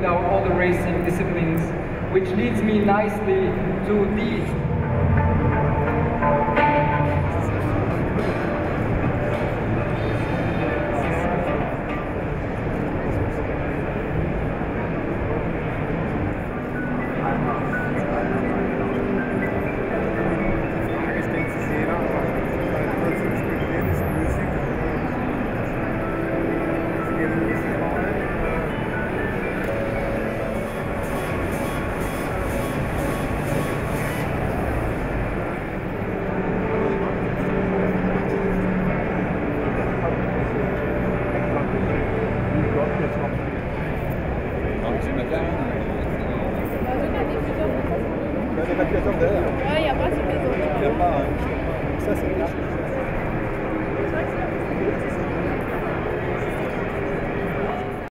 with our other racing disciplines, which leads me nicely to the Il y a pas sur les autres. Il n'y a pas. Ça, c'est quelque chose.